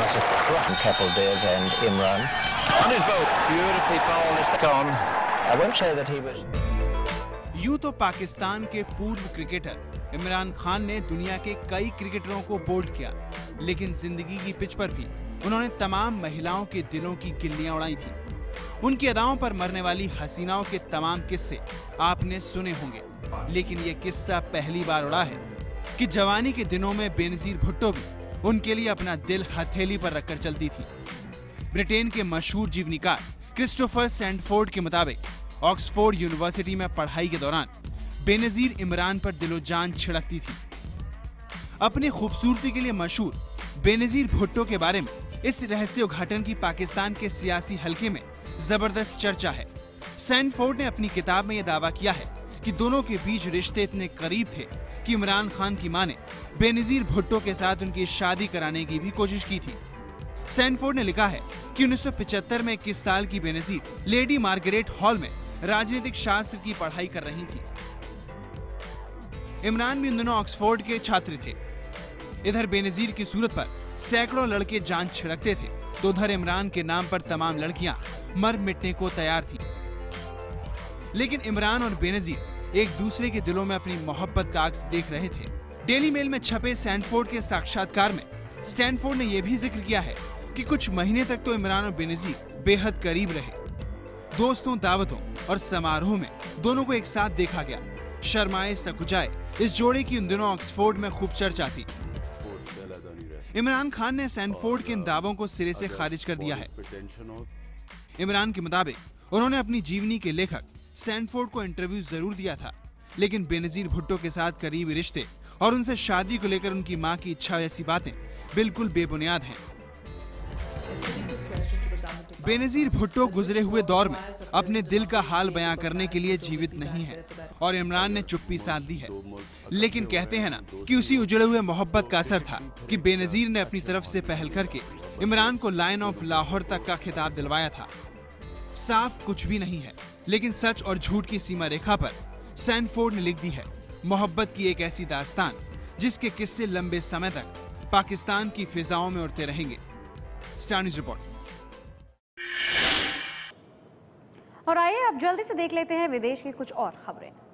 It's a rotten couple, Dev and Imran. On his boat, beautifully bowled, it's gone. I won't say that he was. यूं तो पाकिस्तान के पूर्व cricketer Imran Khan ने दुनिया के कई क्रिकेटरों को बोल्ड किया, लेकिन जिंदगी की पिच पर भी उन्होंने तमाम महिलाओं के दिलों की गिल्लियां उड़ाई थी। उनकी अदाओं पर मरने वाली हसीनाओं के तमाम किस्से आपने सुने होंगे, लेकिन ये किस्सा पहली बार उड़ा है कि जवानी के दिनों में बेनजीर भुट्टो भी उनके लिए अपना दिल हथेली पर रखकर चलती थी। ब्रिटेन के मशहूर जीवनीकार क्रिस्टोफर सैंडफोर्ड के मुताबिक ऑक्सफोर्ड यूनिवर्सिटी में पढ़ाई के दौरान बेनजीर इमरान पर दिलो जान छिड़कती थी। अपनी खूबसूरती के लिए मशहूर बेनजीर भुट्टो के बारे में इस रहस्य उद्घाटन की पाकिस्तान के सियासी हलके में जबरदस्त चर्चा है। सैंडफोर्ड ने अपनी किताब में यह दावा किया है कि दोनों के बीच रिश्ते इतने करीब थे कि इमरान खान की मां ने बेनजीर भुट्टो के साथ उनकी शादी कराने की भी कोशिश की थी। सैंडफोर्ड ने लिखा है कि 1975 में 21 साल की बेनजीर लेडी मार्गरेट हॉल में राजनीतिक शास्त्र की पढ़ाई कर रही थी। इमरान भी उन दिनों ऑक्सफोर्ड के छात्र थे। इधर बेनजीर की सूरत पर सैकड़ों लड़के जान छिड़कते थे, तो उधर इमरान के नाम पर तमाम लड़कियां मर मिटने को तैयार थी। लेकिन इमरान और बेनजीर एक दूसरे के दिलों में अपनी मोहब्बत का अक्स देख रहे थे। डेली मेल में छपे सैंडफोर्ड के साक्षात्कार में स्टैनफोर्ड ने यह भी जिक्र किया है कि कुछ महीने तक तो इमरान और बेनजीर बेहद करीब रहे। दोस्तों, दावतों और समारोह में दोनों को एक साथ देखा गया। शर्माए सकुचाए इस जोड़े की उन दिनों ऑक्सफोर्ड में खूब चर्चा थी। इमरान खान ने सैंडफोर्ड के इन दावों को सिरे से खारिज कर दिया है। इमरान के मुताबिक उन्होंने अपनी जीवनी के लेखक सैंडफोर्ड को इंटरव्यू जरूर दिया था, लेकिन बेनजीर भुट्टो के साथ करीबी रिश्ते और उनसे शादी को लेकर उनकी मां की इच्छा जैसी बातें बिल्कुल बेबुनियाद हैं। बेनजीर भुट्टो गुजरे हुए दौर में अपने दिल का हाल बयां करने के लिए जीवित नहीं है और इमरान ने चुप्पी साध ली है। लेकिन कहते हैं ना कि उसी उजड़े हुए मोहब्बत का असर था कि बेनजीर ने अपनी तरफ से पहल करके इमरान को लायन ऑफ लाहौर तक का खिताब दिलवाया था। साफ कुछ भी नहीं है, लेकिन सच और झूठ की सीमा रेखा पर सैंडफोर्ड ने लिख दी है मोहब्बत की एक ऐसी दास्तान जिसके किस्से लंबे समय तक पाकिस्तान की फिजाओं में उड़ते रहेंगे। Star News report. और आइए अब जल्दी से देख लेते हैं विदेश की कुछ और खबरें।